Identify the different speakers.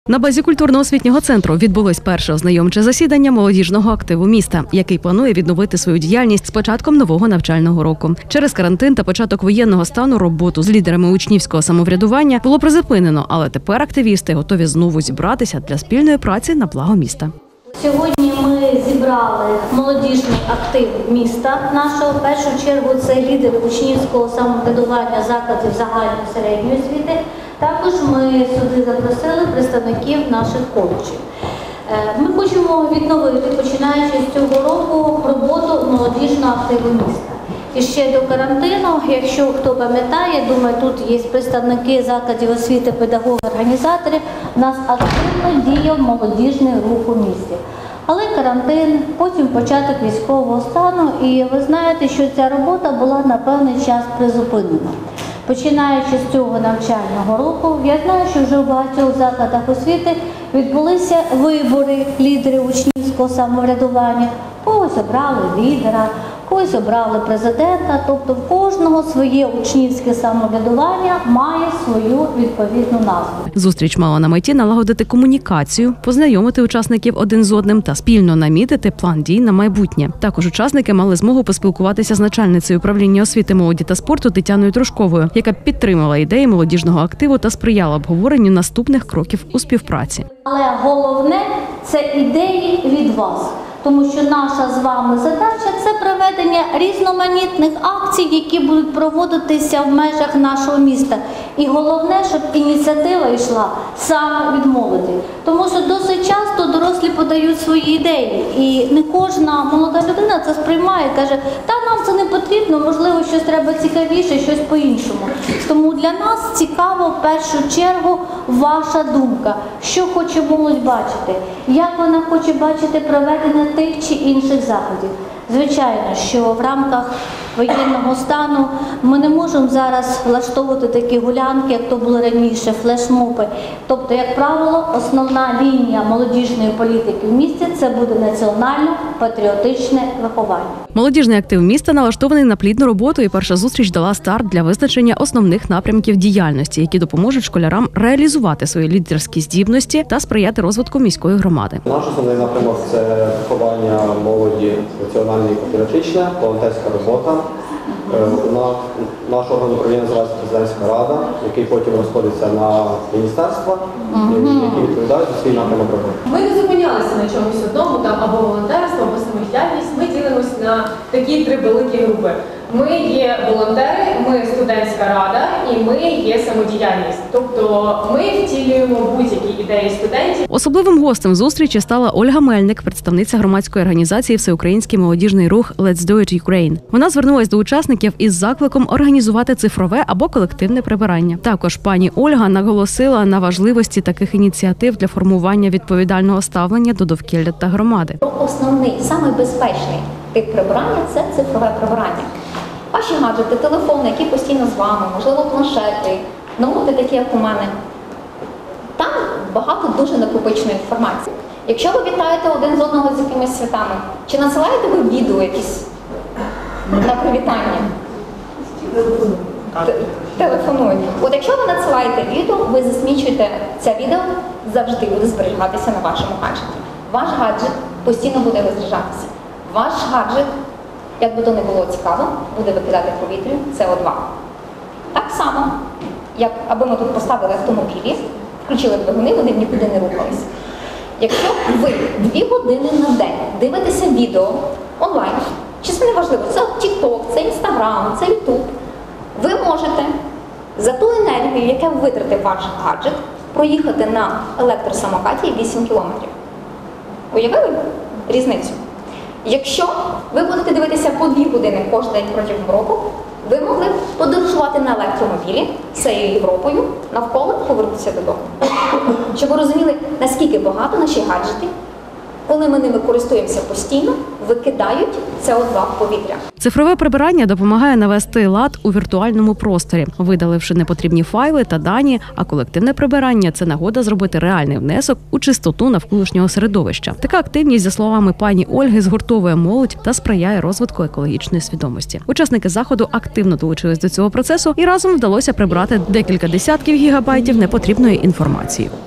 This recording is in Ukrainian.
Speaker 1: На базі культурно-освітнього центру відбулось перше ознайомче засідання молодіжного активу міста, який планує відновити свою діяльність з початком нового навчального року. Через карантин та початок воєнного стану роботу з лідерами учнівського самоврядування було призупинено, але тепер активісти готові знову зібратися для спільної праці на благо міста.
Speaker 2: Сьогодні ми зібрали молодіжний актив міста нашого. В першу чергу це лідери учнівського самоврядування закладів загальної середньої освіти. Також ми сюди запросили представників наших коледжів. Ми хочемо відновити, починаючи з цього року, роботу молодіжного активу міста. І ще до карантину, якщо хто пам'ятає, думаю, тут є представники закладів освіти, педагоги, організатори, у нас активно діяв молодіжний рух у місті. Але карантин, потім початок військового стану, і ви знаєте, що ця робота була на певний час призупинена. Починаючи з цього навчального року, я знаю, що вже в багатьох закладах освіти відбулися вибори лідерів учнівського самоврядування. Когось обрали лідера, когось обрали президента, тобто в кожного своє учнівське самоврядування має свою відповідну назву.
Speaker 1: Зустріч мала на меті налагодити комунікацію, познайомити учасників один з одним та спільно намітити план дій на майбутнє. Також учасники мали змогу поспілкуватися з начальницею управління освіти, молоді та спорту Тетяною Трушковою, яка підтримала ідеї молодіжного активу та сприяла обговоренню наступних кроків у співпраці.
Speaker 2: Але головне – це ідеї від вас. Тому що наша з вами задача – це проведення різноманітних акцій, які будуть проводитися в межах нашого міста. І головне, щоб ініціатива йшла саме від молоді. Тому що досить часто дорослі подають свої ідеї. І не кожна молода людина це сприймає, каже, та нам це не потрібно, можливо, щось треба цікавіше, щось по-іншому. Тому для нас цікаво в першу чергу ваша думка, що хоче молодь бачити, як вона хоче бачити проведення тих чи інших заходів. Звичайно, що в рамках воєнного стану ми не можемо зараз влаштовувати такі гулянки, як то було раніше, флешмоби. Тобто, як правило, основна лінія молодіжної політики в місті – це буде національно-патріотичне виховання.
Speaker 1: Молодіжний актив міста налаштований на плідну роботу, і перша зустріч дала старт для визначення основних напрямків діяльності, які допоможуть школярам реалізувати свої лідерські здібності та сприяти розвитку міської громади.
Speaker 3: Наш основний напрямок – це виховання молоді, національне і патріотичне, волонтерська робота. Наш орган управління називається Президентська рада, який потім розходиться на міністерства, які відповідають за свій напрямок роботи.
Speaker 4: Ми не зупинялися на чомусь одному, там або волонтерство, або самодіяльність. Ми ділимося на такі три великі групи. Ми є волонтери, ми студентська рада і ми є самодіяльність. Тобто ми втілюємо будь-які ідеї студентів.
Speaker 1: Особливим гостем зустрічі стала Ольга Мельник, представниця громадської організації «Всеукраїнський молодіжний рух Let's Do It Ukraine». Вона звернулась до учасників із закликом організувати цифрове або колективне прибирання. Також пані Ольга наголосила на важливості таких ініціатив для формування відповідального ставлення до довкілля та громади.
Speaker 5: Основний, самий безпечний тип прибирання – це цифрове прибирання. Ваші гаджети, телефони, які постійно з вами, можливо, планшети, ноути такі, як у мене. Там багато дуже накопиченої інформації. Якщо ви вітаєте один з одного з якимись святами, чи надсилаєте ви відео якісь на привітання? Телефонують. От якщо ви надсилаєте відео, ви засмічуєте це відео, завжди буде зберігатися на вашому гаджеті. Ваш гаджет постійно буде розряджатися. Ваш гаджет, як би то не було цікаво, буде викидати в повітря СО2. Так само, як аби ми тут поставили автомобілі, включили двигуни, вони нікуди не рухалися. Якщо ви 2 години на день дивитеся відео онлайн, чи це не важливо, це TikTok, це Instagram, це YouTube, ви можете за ту енергію, яку витратив ваш гаджет, проїхати на електросамокаті 8 кілометрів. Уявили різницю? Якщо ви будете дивитися по 2 години кожен день протягом року, ви могли б подорожувати на електромобілі всією Європою, навколо повернутися додому. Щоб ви розуміли, наскільки багато наші гаджети, коли ми ними користуємося постійно, викидають СО2 в повітря.
Speaker 1: Цифрове прибирання допомагає навести лад у віртуальному просторі, видаливши непотрібні файли та дані, а колективне прибирання – це нагода зробити реальний внесок у чистоту навколишнього середовища. Така активність, за словами пані Ольги, згуртовує молодь та сприяє розвитку екологічної свідомості. Учасники заходу активно долучились до цього процесу і разом вдалося прибрати декілька десятків гігабайтів непотрібної інформації.